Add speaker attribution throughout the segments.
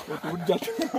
Speaker 1: वो टूट जाता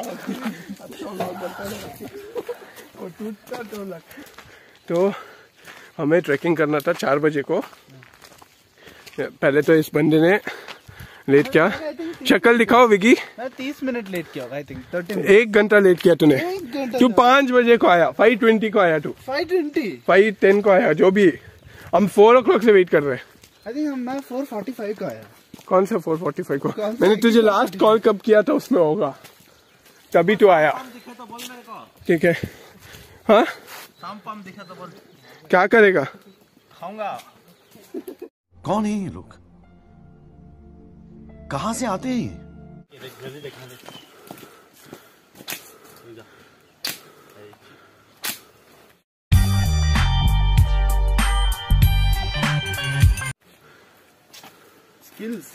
Speaker 1: वो टूटता तो लगता। तो हमें ट्रैकिंग करना था 4 बजे को। पहले तो इस बंदे ने लेट किया, शक्ल दिखाओ विकी।
Speaker 2: 30 मिनट लेट किया आई थिंक 30
Speaker 1: 1 घंटा लेट किया तूने। तू 5 बजे को आया, 5:20 को आया तू। 5:10 को आया, जो भी। हम 4 o'clock से वेट कर रहे हैं।
Speaker 2: आई थिंक मैं 4:45 को आया।
Speaker 1: कौन सा 4:45 को? मैंने तुझे लास्ट कॉल कब किया था उसमें होगा, तभी तू आया। ठीक है। हाँ
Speaker 2: शाम दिखा तो बोल।
Speaker 1: क्या करेगा?
Speaker 2: खाऊंगा।
Speaker 3: कौन है ये लोग, कहाँ से आते हैं?
Speaker 2: स्किल्स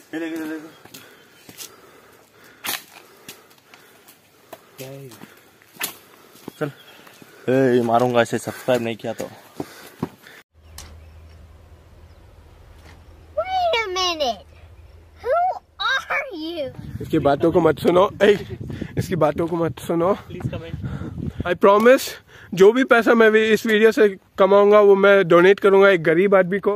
Speaker 4: चल मारूंगा ऐसे, सब्सक्राइब नहीं किया तो।
Speaker 1: इसकी बातों को मत सुनो, इसकी बातों को मत सुनो। आई प्रॉमिस, जो भी पैसा मैं भी इस वीडियो से कमाऊंगा वो मैं डोनेट करूंगा एक गरीब आदमी को।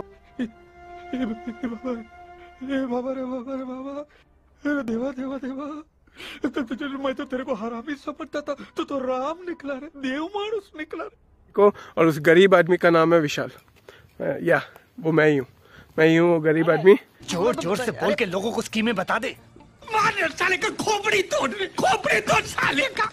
Speaker 1: देवा देवा देवा, मैं तो तेरे को हरामी समझता था, तो राम निकला रे, देव मानुस निकला रे को। और उस गरीब आदमी का नाम है विशाल। या वो मैं ही हूँ वो गरीब आदमी।
Speaker 3: जोर जोर से बोल के लोगों को स्कीमें बता दे। मार साले का खोपड़ी तोड़ साले का।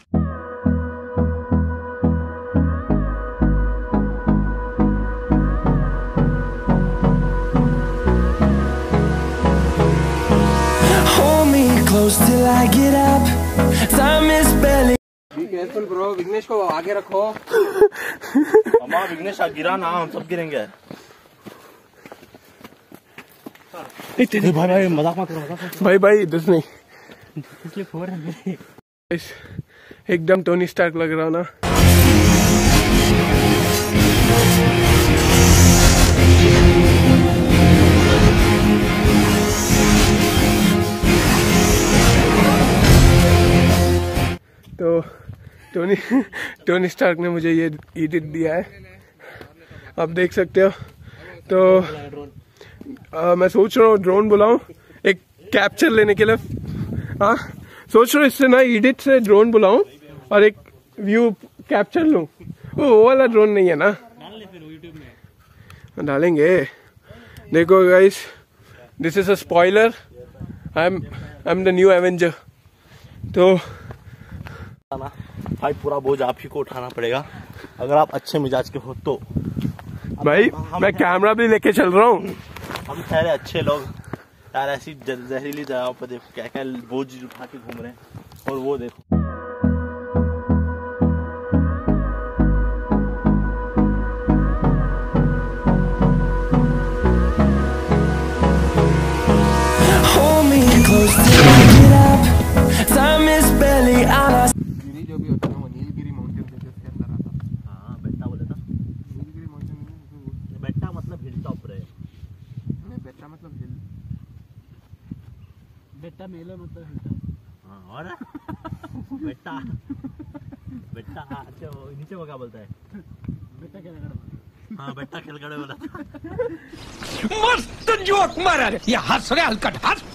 Speaker 5: Close till I get up. Time is barely.
Speaker 1: Be careful bro, Vighnesh को आगे रखो।
Speaker 4: अम्मा विघ्नेश गिरा ना, हम सब गिरेंगे। भाई मजाक मत करो।
Speaker 1: भाई इधर नहीं, एकदम टोनी स्टार्क लग रहा ना। तो टोनी स्टार्क ने मुझे ये एडिट दिया है, आप देख सकते हो। तो मैं सोच रहा हूँ ड्रोन बुलाऊं एक कैप्चर लेने के लिए। हाँ सोच रहा हूँ इससे ना एडिट से ड्रोन बुलाऊं और एक व्यू कैप्चर लूं। वो वाला ड्रोन नहीं है ना, डालेंगे। देखो guys, this is a spoiler, I am the new Avenger. तो
Speaker 4: भाई पूरा बोझ आप ही को उठाना पड़ेगा अगर आप अच्छे मिजाज के हो तो।
Speaker 1: भाई मैं कैमरा भी लेके चल रहा हूँ।
Speaker 4: हम ठहरे अच्छे लोग यार, ऐसी जहरीली जगहों पर देखो क्या क्या बोझ उठा के घूम रहे हैं। और वो देखो
Speaker 1: जो भी होता है वो नीलगिरी माउंटेन के अंदर आता है।
Speaker 4: हाँ बेट्टा बोले था,
Speaker 1: नीलगिरी माउंटेन।
Speaker 4: बेट्टा मतलब हिल टॉप रहे।
Speaker 1: नहीं बेट्टा मतलब हिल,
Speaker 2: बेटा मेला मतलब हिल टॉप।
Speaker 4: हाँ और बेट्टा बेट्टा अच्छा वो नीचे वो क्या बोलता है?
Speaker 2: बेटा क्या लगा?
Speaker 4: हाँ बेट्टा खेलगड़े बोला था।
Speaker 3: मस्त जोक मारा रे, ये हंस रहे हलकट हंस।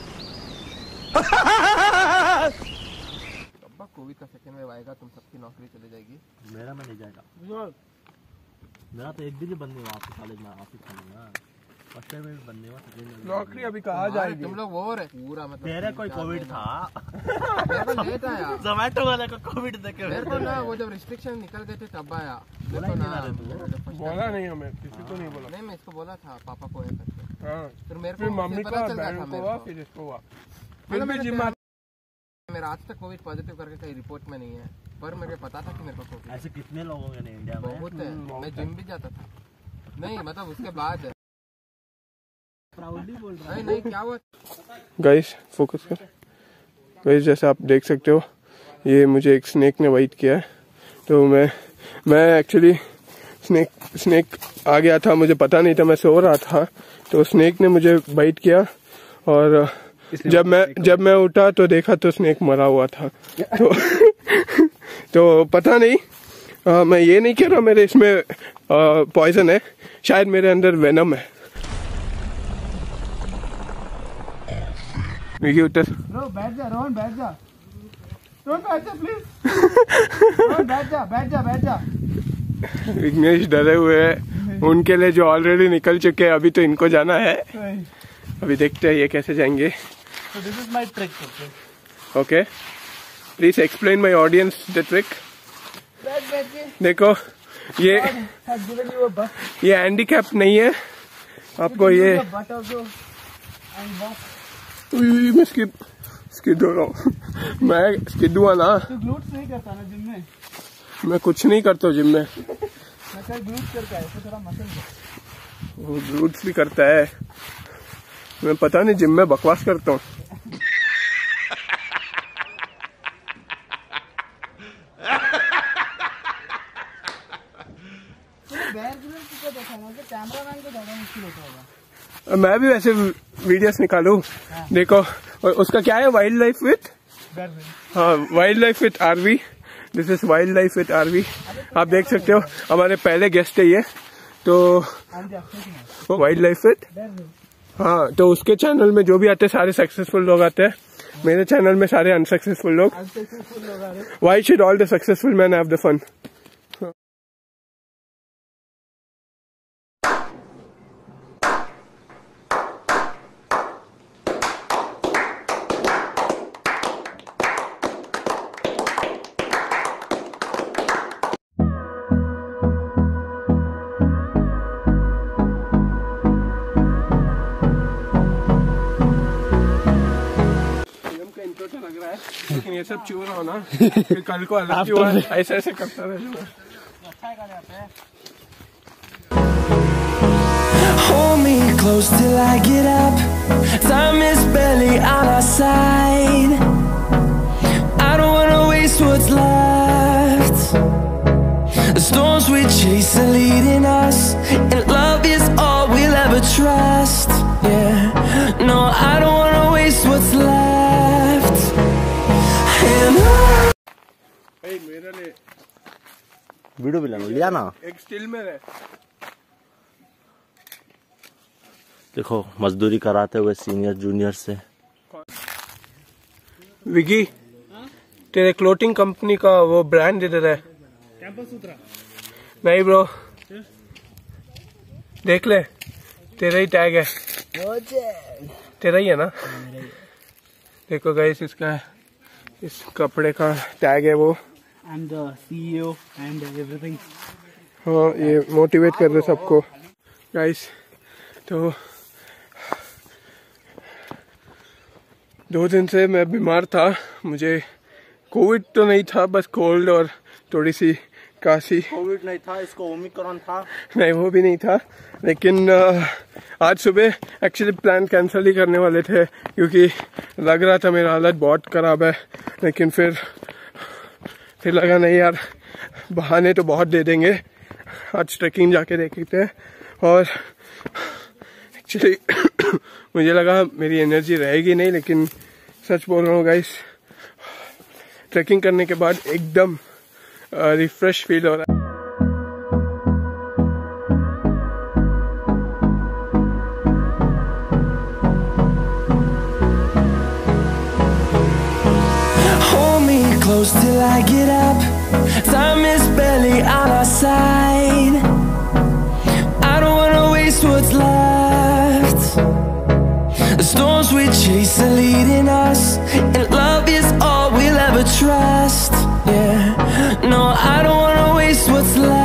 Speaker 1: कोविड का सेकेंड वेव आएगा, तुम सबकी नौकरी चली जाएगी।
Speaker 4: मेरा में नहीं जाएगा, मेरा तो एक दिन ही बंद नहीं हुआ आपके कॉलेज में। ऑफिस खोलूंगा फर्स्ट टाइम में बंद नहीं हुआ।
Speaker 1: नौकरी अभी कहाँ जाएगी? तुम लोग वो रहे पूरा मतलब
Speaker 4: तेरे कोई कोविड था?
Speaker 1: लेट आया
Speaker 4: जोमेटो वाले को कोविड देखे
Speaker 1: मेरे को ना, वो जब रिस्ट्रिक्शन निकल गए थे तब आया।
Speaker 4: बोला
Speaker 1: नहीं हमें, किसी को नहीं बोला। नहीं मैं इसको बोला था पापा को है करके। हाँ फिर मेरे को मम्मी को, बहन को हुआ, फिर इसको हुआ। फिर भी जिम मेरा आज तक कोविड पॉजिटिव करके कहीं रिपोर्ट में नहीं है, पर मेरे को पता था कि मेरे को कोविड।
Speaker 4: ऐसे कितने लोगों ने इंडिया में?
Speaker 1: बहुत है, मैं जिम भी जाता था। नहीं मतलब उसके बाद है।
Speaker 2: प्राउडली बोल रहा
Speaker 1: है। नहीं क्या हुआ गाइस, फोकस कर गाइस। जैसे आप देख सकते हो ये मुझे एक स्नेक ने बाइट किया है। तो मैं एक्चुअली स्नेक आ गया था, मुझे पता नहीं था, मैं सो रहा था तो स्नेक ने मुझे बाइट किया और जब मैं उठा तो देखा तो स्नेक मरा हुआ था। तो पता नहीं, मैं ये नहीं कह रहा मेरे इसमें पॉइजन है, शायद मेरे अंदर वेनम है। विकी उतर।
Speaker 2: ब्रो बैठ जा रोहन, बैठ जा। रोहन बैठ जा प्लीज। रोहन बैठ जा।
Speaker 1: विघ्नेश डरे हुए हैं, उनके लिए जो ऑलरेडी निकल चुके हैं, अभी तो इनको जाना है। अभी देखते हैं ये कैसे जाएंगे।
Speaker 2: So this is my trick, okay?
Speaker 1: Okay, please explain my audience the trick. देखो ये हैंडीकैप नहीं है आपको, ये मैं स्किड हो रहा हूँ। मैं स्किड हुआ ना।
Speaker 2: तू ग्लूट्स नहीं करता ना जिम में?
Speaker 1: मैं कुछ नहीं करता जिम में।
Speaker 2: मैं कल ग्लूट्स करके आया, तो थोड़ा मसल दे।
Speaker 1: वो ग्लूट्स भी करता है, मैं पता नहीं जिम में बकवास करता हूँ।
Speaker 2: कैमरामैन को ज्यादा मुश्किल होता होगा।
Speaker 1: मैं भी वैसे वीडियोस निकालूं। देखो, और उसका क्या है, वाइल्ड लाइफ विथ, हाँ wildlife with RV. This is wildlife with RV. आप देख सकते हो हमारे पहले गेस्ट है ये, तो वाइल्ड लाइफ विथ, हाँ तो उसके चैनल में जो भी आते हैं सारे सक्सेसफुल लोग आते हैं, मेरे चैनल में सारे अनसक्सेसफुल लोग। Why should all the successful man have the fun? लेकिन ये सब चूर हो ना, फिर कल को अलग ही हुआ, ऐसे ऐसे करता रहूंगा।
Speaker 5: Hold me close till I get up. Time is barely on our side. I don't wanna waste what's left. The storms we chase are leading us, and love is all we'll ever trust. Yeah, no, I don't wanna waste what's left. And
Speaker 1: मेरे लिए
Speaker 4: video भी लिया ना,
Speaker 1: एक still में रहे।
Speaker 4: देखो मजदूरी कराते हुए सीनियर जूनियर से।
Speaker 1: विकी, तेरे क्लोथिंग कंपनी का वो ब्रांड इधर है।
Speaker 2: कैंपस सूत्रा?
Speaker 1: नहीं ब्रो, देख ले, तेरा ही टैग है। तेरा ही है ना? देखो गाइस, इसका इस कपड़े का टैग है वो।
Speaker 2: I'm the CEO and everything.
Speaker 1: हाँ, ये मोटिवेट कर रहे सबको गाइस। तो 2 दिन से मैं बीमार था, मुझे कोविड तो नहीं था, बस कोल्ड और थोड़ी सी काशी।
Speaker 4: कोविड नहीं था, इसको ओमिक्रॉन था।
Speaker 1: नहीं, वो भी नहीं था, लेकिन आज सुबह एक्चुअली प्लान कैंसिल ही करने वाले थे, क्योंकि लग रहा था मेरा हालत बहुत ख़राब है। लेकिन फिर लगा नहीं यार, बहाने तो बहुत दे देंगे, आज ट्रैकिंग जाके देखते हैं। और एक्चुअली मुझे लगा मेरी एनर्जी रहेगी नहीं, लेकिन सच बोल रहा हूँ गाइस, ट्रैकिंग करने के बाद एकदम रिफ्रेश फील हो रहा है।
Speaker 5: close till I get up. Time is barely on our side. I don't wanna waste what's left. The storms we chase are leading us, and love is all we'll ever trust. Yeah, no, I don't wanna waste what's left.